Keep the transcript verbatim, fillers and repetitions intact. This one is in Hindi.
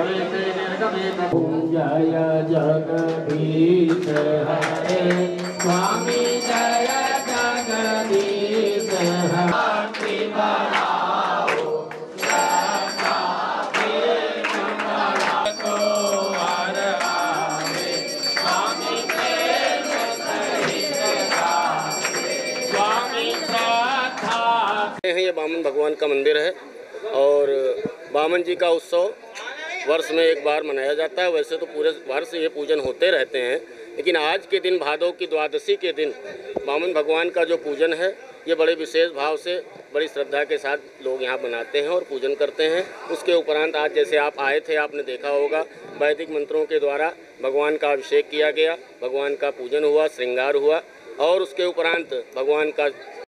जय जगदीश हरे स्वामी जय जगदीश हरे बढ़ाओ तो हर आवे स्वामी स्वामी ये बामन भगवान का मंदिर है और बामन जी का उत्सव वर्ष में एक बार मनाया जाता है। वैसे तो पूरे वर्ष ये पूजन होते रहते हैं, लेकिन आज के दिन भादव की द्वादशी के दिन बामन भगवान का जो पूजन है ये बड़े विशेष भाव से बड़ी श्रद्धा के साथ लोग यहाँ मनाते हैं और पूजन करते हैं। उसके उपरांत आज जैसे आप आए थे, आपने देखा होगा वैदिक मंत्रों के द्वारा भगवान का अभिषेक किया गया, भगवान का पूजन हुआ, श्रृंगार हुआ और उसके उपरांत भगवान का